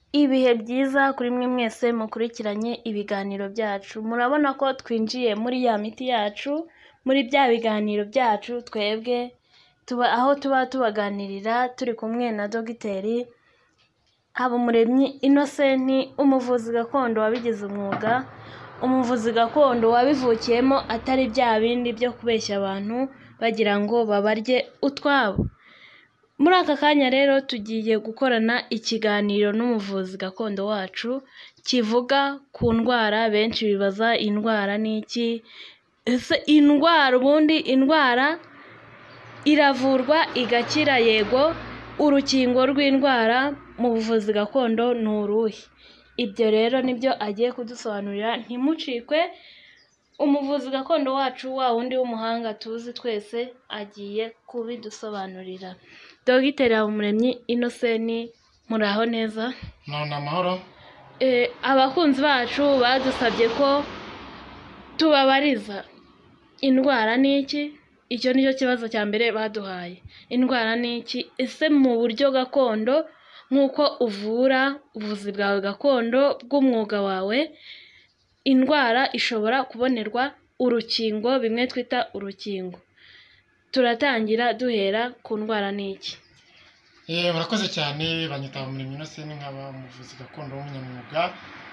Ibihe byiza kuri mwe mwese mukurikiranye ibiganiro byacu. Murabona ko twinjiye muri ya miti yacu, muri bya biganiro byacu twebwe aho tuba tubaganirira turi kumwe na Dogiteri Habumuremyi Innocent, umuvuzi gakondo wabigize umwuga, umuvuzi gakondo wabivukiyemo atari bya bindi byo kubeshya abantu bagira ngo babarye utwabo. Muri aka kanya rero tugiye gukorana ikiganiro n'umuvuzi gakondo wacu kivuga ku ndwara. Benshi bibaza indwara ni iki? Ese indwara ubundi indwara iravurwa igakira? Yego. Urukingo rw'indwara mu buvuzi gakondo ni uruhe? Ibyo rero nibyo agiye kudusobanurira, ntimucikwe. Umuvuzi gakondo wacu wa wundi w'umuhanga tuzi twese agiye kubidusobanurira. Dogiteri Habumuremyi Innocent, muraho neza? None amahoro. Abakunzi bacu badusabye ko tubabariza indwara ni iki. Icyo nicyo kibazo cya mbere baduhaye. Indwara ni iki? Ese mu buryo gakondo nk'uko uvura ubuvuzi bwawe gakondo bw'umwuga wawe, indwara ishobora kubonerwa urukingo, bimwe twita urukingo. Turatangira duhera ku ndwara ni iki? Murakoze cyane. Banyita Habumuremyi Innocent, nkaba umuvuzi gakondo w'umunyamwuga.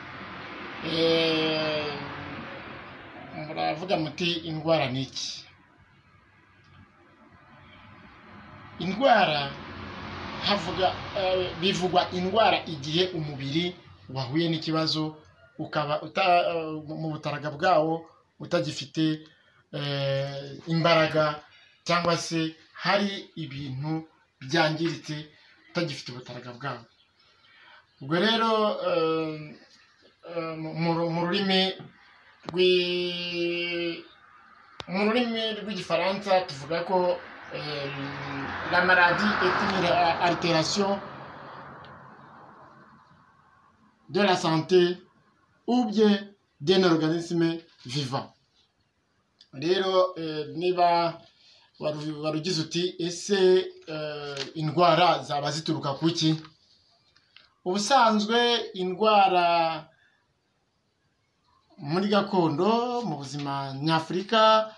Muravuga muti indwara ni iki? Indwara bivugwa indwara igihe umubiri wahuye n'ikibazo ukaba mu butaraga bwawo utagifite imbaraga, cyangwa se hari ibintu byangiritse utagifite ubutaraga bwawo. Ubwo rero mu rurimi rw'igifaransa tuvuga ko la maladie est une altération de la santé ou bien d'un organisme vivant. Rero niba warugize uti ese indwara zaba zituruka kuki? Ubusanzwe indwara muri gakondo mu buzima nyafurika,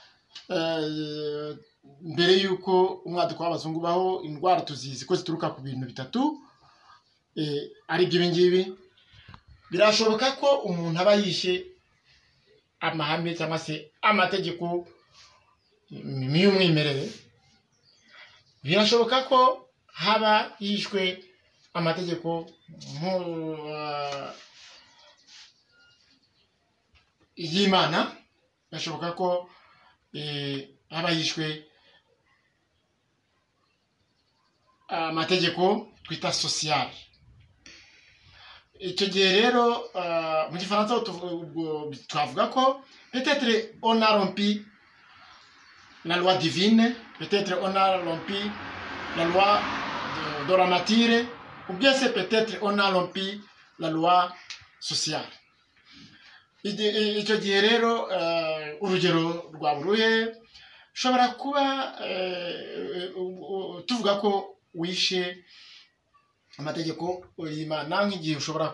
mbere y'uko umwaduko w'abazungu baho, indwara tuzizi ko zituruka ku bintu bitatu ari byo ibingibi. Birashoboka ko umuntu aba yishe amahame cyangwa se amategeko y'umwimerere. Birashoboka ko haba yishwe amategeko y'Imana. Birashoboka ko haba yishwe amategeko twita social. Icyo gihe rero mu gifaransa twavuga ko peut-être on a rompu la loi divine, peut-être on a rompu la loi de la nature, ou bien c'est peut-être on a rompu la loi sociale. Icyo gihe rero urugero rwa buruye ushobora kuba tuvuga ko wishe amategeko y'Imana, nk'igihe ushobora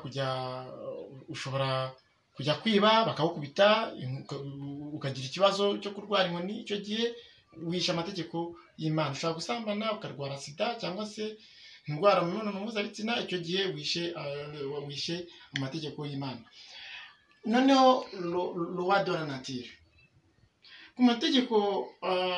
kujya kwiba bakawukubita ukagira ikibazo cyo kurwara inkoni. Icyo gihe wishe amategeko y'Imana. Ushobora gusambana ukarwara sida cyangwa se indwara mu mibonano mpuzabitsina. Icyo gihe wishe amategeko y'Imana. Noneho loi de la nature, ku mategeko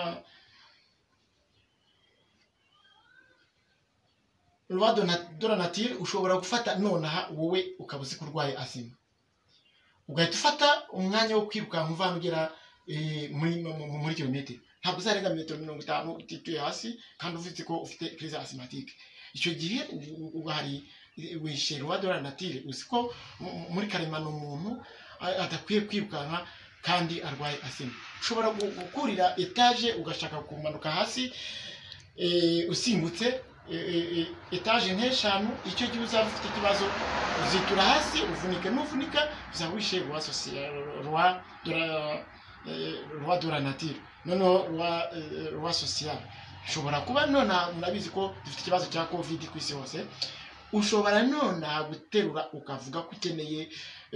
loi de la nature, ushobora gufata nonaha wowe ukaba uzi ko urwaye asima, ugahita ufata umwanya wo kwirukanka uvana ugera muri kilometero. Ntabwo uzarenga metero 50 utituye hasi kandi ufite ko ufite crise asthmatique. Icyo gihe hari wishe loi de la nature. Uzi ko muri karemano umuntu adakwiye kwirukanka kandi arwaye asima. Ushobora gukurira etage ugashaka kumanuka hasi usimbutse etage nk'eshanu. Icyo gihe uzaba ufite ikibazo uzitura hasi uvunike. Nuvunika uzaba wishe loi de la nature. Noneho loi sociale ushobora kuba nona. Murabizi ko dufite ikibazo cya covid ku isi hose. ushobora nona guterura ukavuga ko ukeneye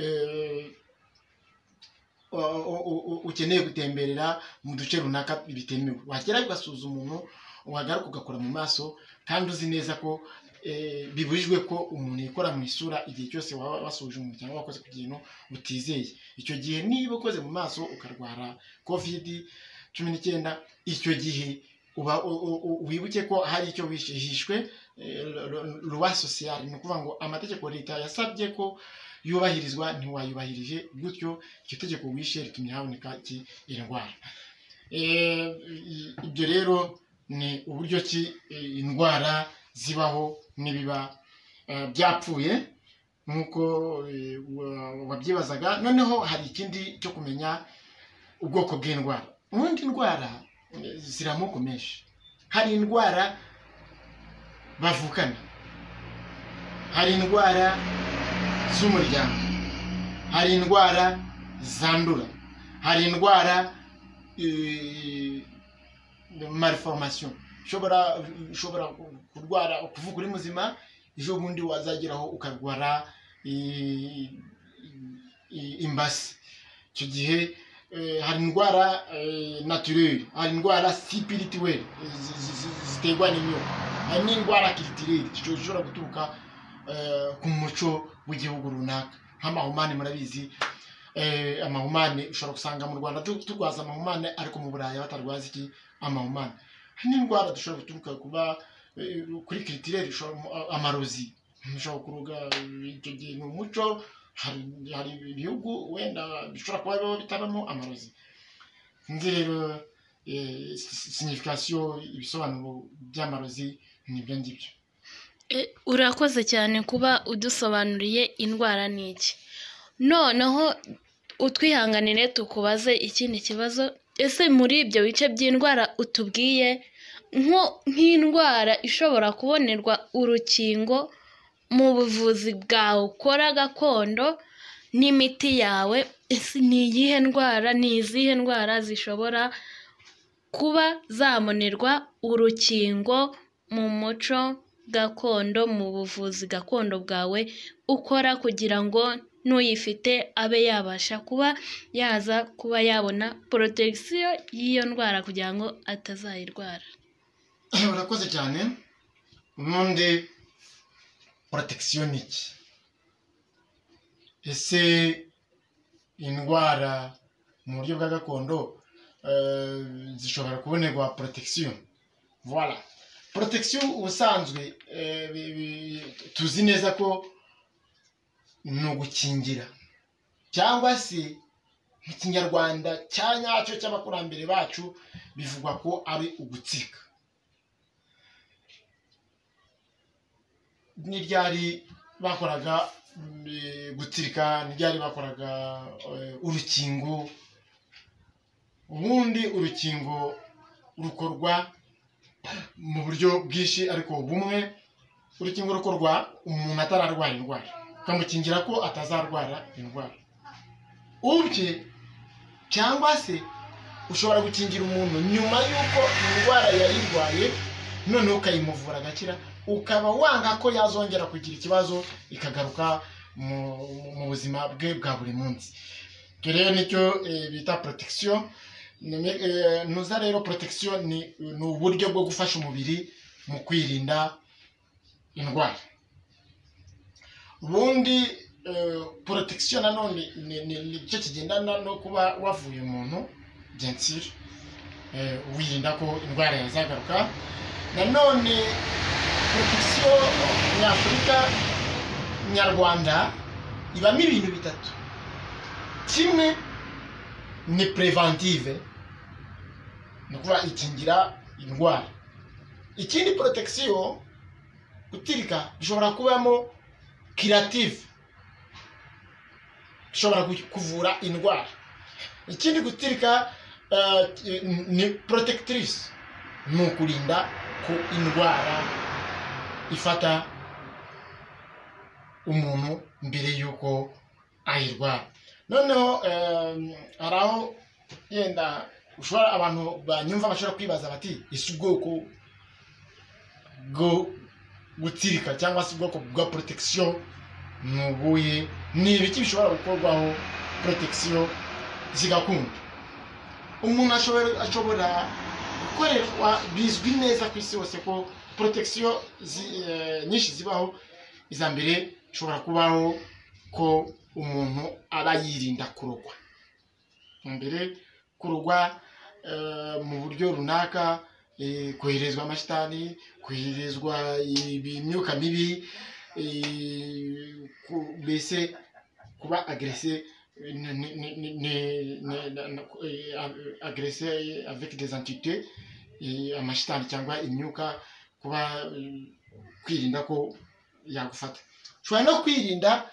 ukeneye gutemberera mu duce runaka bitemewe. Wakera ugasuzuma umuntu wagaruka ugakora mu maso kandi uzi neza ko bibujijwe ko umuntu yikora mu isura igihe cyose waba wasuje umuntu cyangwa wakoze ku kintu utizeye. Icyo gihe niba ukoze mu maso ukarwara COVID-19, icyo gihe wibuke ko hari icyo wishishwe loi sociale, ni ukuvuga ngo amategeko leta yasabye ko yubahirizwa ntiwayubahirije, gutyo icyo tegeko wishe ritumye haboneka indwara. Ibyo rero ni uburyo ki indwara zibaho nibiba byapfuye nkuko wabyibazaga. Noneho hari ikindi cyo kumenya ubwoko bw'indwara. Ubundi indwara ziramoko menshi. Hari indwara bavukana, hari indwara z'umuryango, hari indwara zandura, hari indwara malformation. Ushobora kurwara kuvuga uri muzima, ejo bundi wazageraho ukarwara imbasi. Icyo gihe hari indwara naturelle, hari indwara spirituelle ziterwa n'imyuka, hari n'indwara culturelle zishobora guturuka ku muco w'igihugu runaka. Nk'amahumane murabizi, amahumane ushobora gusanga mu Rwanda turwaza amahumane ariko mu Burayi batarwaza iki amahumane. N'indwara dushobora guturuka kuba kuri culturelle, amarozi ushobora kuruga. Icyo gihe ni umuco, hari ibihugu wenda bishobora kuba bitabamo amarozi. Nzi rero signification, ibisobanuro by'amarozi nibyo ngibyo. Urakoze cyane kuba udusobanuriye indwara n'iki. Noneho utwihanganire tukubaze ikindi kibazo. Ese muri ibyo bice by'indwara utubwiye, nk'indwara ishobora kubonerwa urukingo mu buvuzi bwawe ukora gakondo n'imiti yawe, ese ni iyihe ndwara, ni izihe ndwara zishobora kuba zabonerwa urukingo mu muco gakondo, mu buvuzi gakondo bwawe ukora, kugira ngo n'uyifite abe yabasha kuba yaza kuba yabona protection y'iyo ndwara kugira ngo atazayirwara? Urakoze cyane. Ubundi protection iki? Ese indwara mu buryo bwa gakondo zishobora kubonerwa protection? Voilà. Protection ubusanzwe tuzi neza ko ni ugukingira, cyangwa se mu Kinyarwanda cya nyacyo cy'abakurambere bacu bivugwa ko ari ugutsika. N'iryari bakoraga gutsirika, n'iryari bakoraga urukingo. Ubundi urukingo rukorwa mu buryo bwinshi ariko bumwe. Urukingo rukorwa umuntu atararwara indwara, ukamukingira ko atazarwara indwara ubye, cyangwa se ushobora gukingira umuntu nyuma y'uko indwara yayirwaye, noneho ukayimuvura agakira, ukaba wanga ko yazongera kugira ikibazo ikagaruka mu buzima bwe bwa buri munsi. Icyo rero nicyo bita protection. Nuza rero protection ni uburyo bwo gufasha umubiri mu kwirinda indwara. Ubundi protection nanone ni cyo kigendana no kuba wavuye umuntu, bien sûr, wirinda ko indwara yazagaruka. Nanone protection nyafurika nyarwanda ibamo ibintu bitatu. Kimwe ni preventive, ni ukuvuga ikingira indwara. Ikindi protection gutirika bishobora kubamo curative, bishobora kuvura indwara. Ikindi gutirika ni protectrice, ni ukurinda ko indwara ifata umuntu mbere yuko ayirwara. Noneho hari aho yenda ushobora abantu banyumva bashobora kwibaza bati ese ubwoko gutsirika cyangwa se ubwoko bwa protection nubuye ni ibiki bishobora gukorwaho protection zigakunda. Umuntu ashobora gukorerwa, bizwi neza ku isi hose ko protection nyinshi zibaho. Iza mbere ishobora kubaho ko umuntu aba yirinda kurogwa. Mbere kurogwa mu buryo runaka, koherezwa amashitani, koherezwa imyuka mibi, mbese kuba agressé avec des entités, amashitani cyangwa imyuka, kuba kwirinda ko yagufata. Ushobora no kwirinda,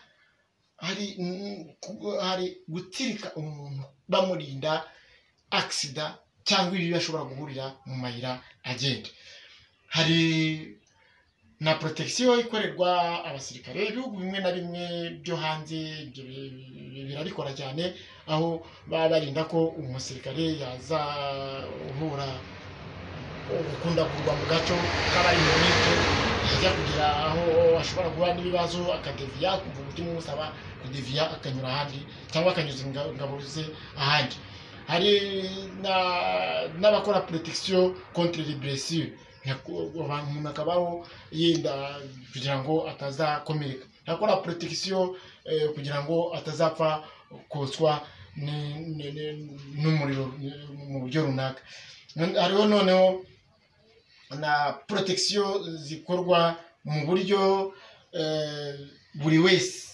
hari gutsirika umuntu bamurinda accident cyangwa ibi bashobora guhurira mu mayira agenda. Hari na protection ikorerwa abasirikare. Ibihugu bimwe na bimwe byo hanze birabikora cyane, aho baba barinda ko umusirikare yaza uhura ukunda kurwa mu gaco k'abari mu mito, yajya kugira aho ashobora guhura n'ibibazo akadeviya, kumva umutima umusaba kudeviya akanyura ahandi cyangwa akanyuza ingabo ze ahandi. Hari n'abakora protection contre les blessures, umuntu akabaho yenda kugira ngo atazakomereka. Akora protection kugira ngo atazapfa kotswa n'umuriro mu buryo runaka. Hariho noneho na protection zikorwa mu buryo buri wese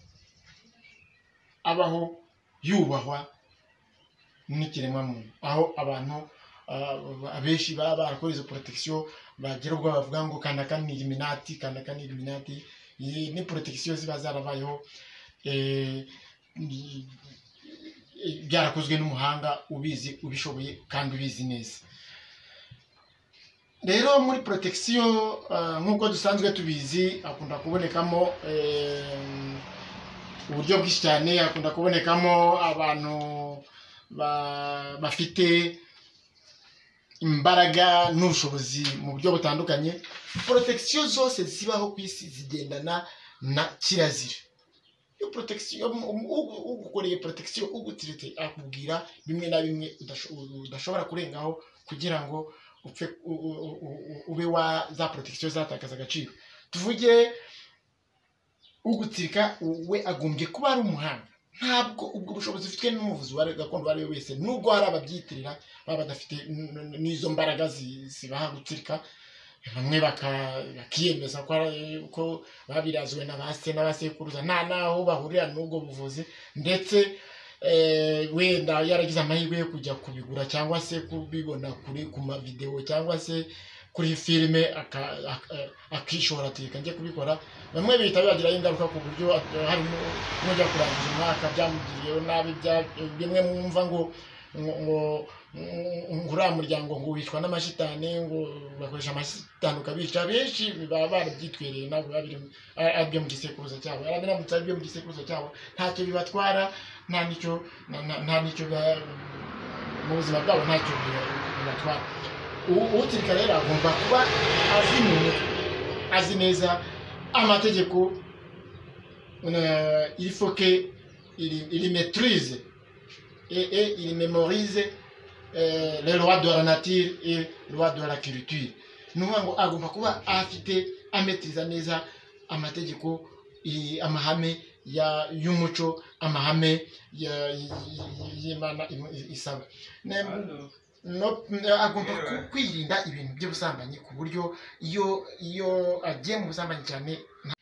abaho yubahwa n'ikiremwamuntu, aho abantu abenshi baba barakora izo protection bagira ubwo bavuga ngo kanaka ni Illuminati, kanaka ni Illuminati. Iyi ni protection ziba zarabayeho, byarakozwe n'umuhanga ubizi, ubishoboye kandi ubizi neza. Rero muri protection nk'uko dusanzwe tubizi, akunda kubonekamo uburyo bwinshi cyane. Akunda kubonekamo abantu bafite imbaraga n'ubushobozi mu buryo butandukanye. Protection zose zibaho ku isi zigendana na kirazira. Iyo protection ugukoreye protection ugutirite akubwira bimwe na bimwe udashobora kurengaho kugira ngo upfe ube wa za protection zatakaza agaciro. Tuvuge ugutsirika, we agombye kuba ari umuhanga. Ntabwo ubwo bushobozi ufitwe n'umuvuzi wa gakondo wari wese, nubwo hari ababyitirira baba badafite n'izo mbaraga zibaha gutsirika. Bamwe bakiyemeza ko babirazwe n'abasekuruza, nta naho bahurira n'ubwo buvuzi, ndetse wenda yaragize amahirwe yo kujya kubigura cyangwa se kubibona ku mavideo cyangwa se kuri filime akishora ati kanjye kubikora. Bamwe bihita bibagiraho ingaruka ku buryo hari n'ujya kurangiza umwaka byamugiriyeho nabi. Bimwe mwumva ngo uriya muryango ngo wicwa n'amashitani, ngo bakoresha amashitani ukabica. Benshi baba barabyitwereye ntabwo ari byo mu gisekuruza cyabo. Biramutse ari byo mu gisekuruza cyabo ntacyo bibatwara, nta nicyo mu buzima bwabo ntacyo bibatwara. Utsirika rero agomba kuba azi neza amategeko. Il faut que il maîtrise et il mémorise les lois de la nature et les lois de la culture. Ngo agomba kuba afite ametriza neza amategeko, amahame y'umuco, amahame y'Imana isaba. Agomba kwirinda ibintu by'ubusambanyi ku buryo iyo agiye mu busambanyi cyane,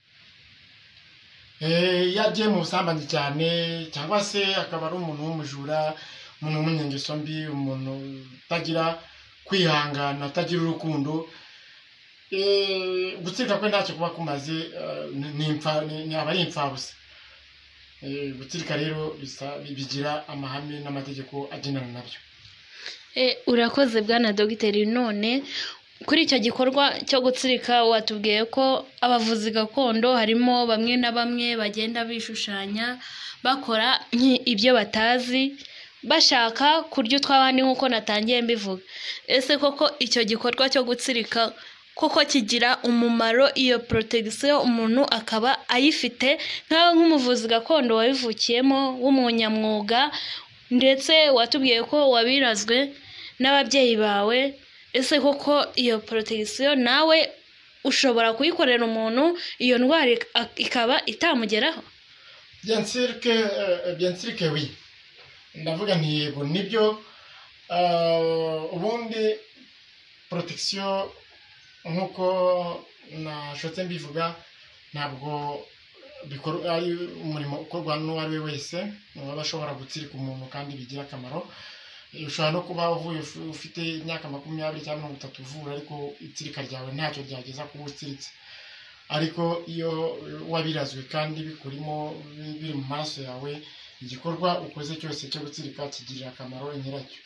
cyangwa se akaba ari umuntu w'umujura, umuntu w'umunyangeso mbi, umuntu utagira kwihangana, utagira urukundo, gutsirika kwe ntacyo kuba kumaze, aba ari impfabusa. Gutsirika rero bigira amahame n'amategeko agendana nabyo. Urakoze bwana dogiteri. None kuri icyo gikorwa cyo gutsirika watubwiye ko abavuzi gakondo harimo bamwe na bamwe bagenda bishushanya bakora ibyo batazi, bashaka kurya utw'abandi nk'uko natangiye mbivuga. Ese koko icyo gikorwa cyo gutsirika koko kigira umumaro iyo protection umuntu akaba ayifite nkawe nk'umuvuzi gakondo wabivukiyemo w'umunyamwuga ndetse watubwiye ko wabirazwe n'ababyeyi bawe ese koko iyo protection nawe ushobora kuyikorera umuntu iyo ndwara ikaba itamugeraho? Bien sûr que oui. Ndavuga nti yego nibyo. Ubundi protection nkuko nashotse mbivuga ntabwo ari umurimo ukorwa n'uwo ari we wese, waba ashobora gutsirika umuntu kandi bigira akamaro. Ushobora no kuba uvuye ufite imyaka 20 cyangwa 30 uvura ariko itsirika ryawe ntacyo ryageza kuba utsiritse, ariko iyo wabirazwe kandi bikurimo biri mu maraso yawe igikorwa ukoze cyose cyo gutsirika kigirira akamaro nyiracyo.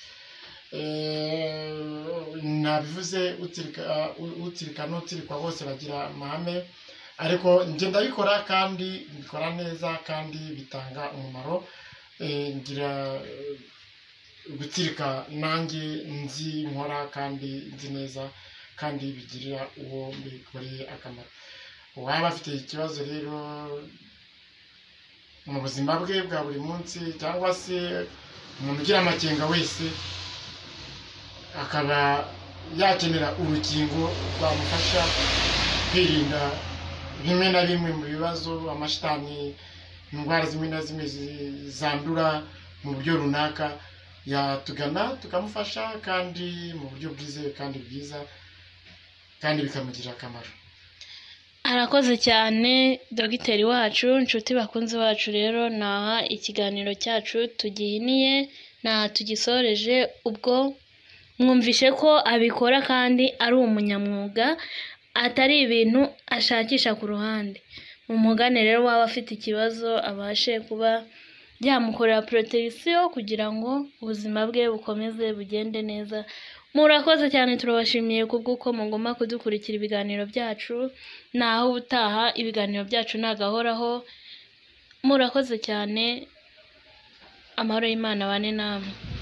Nabivuze utsirika n'utsirikwa bose bagira amahame, ariko njye ndabikora kandi bikora neza kandi bitanga umumaro. Ngira gutsirika nanjye nzi nkora kandi nzi neza kandi bigirira uwo mbikoreye akamaro. Waba afite ikibazo rero mu buzima bwe bwa buri munsi cyangwa se umuntu ugira amakenga wese akaba yakenera urukingo rwamufasha kwirinda bimwe na bimwe mu bibazo, amashitani, indwara zimwe na zimwe zandura mu buryo runaka, yatugana tukamufasha kandi mu buryo bwizewe kandi bwiza kandi bikamugirira akamaro. Arakoze cyane dogiteri wacu. Inshuti bakunzi bacu rero naha ikiganiro cyacu tugihiniye tugisoreje. Ubwo mwumvishe ko abikora kandi ari umunyamwuga, atari ibintu ashakisha ku ruhande. Umugane rero waba afite ikibazo abashe kuba byamukorera protection kugira ngo ubuzima bwe bukomeze bugende neza. Murakoze cyane, turabashimiye kubw'uko mugomba kudukurikira ibiganiro byacu. Naho ubutaha ibiganiro byacu nagahoraho. Murakoze cyane, amahoro y'Imana bane namwe.